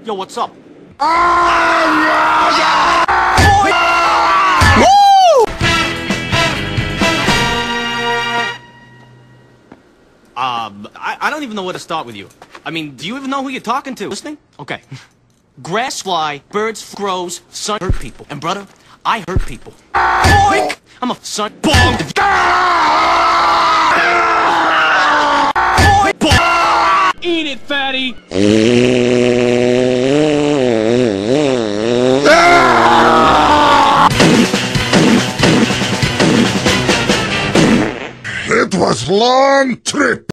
Yo, what's up? I don't even know where to start with you. I mean, do you even know who you're talking to? Listening? Okay. Grass fly, birds grows, sun hurt people. And brother, I hurt people. Boink! I'm a son. Bonk! Boink! Bonk! Eat it, fatty! It was long trip.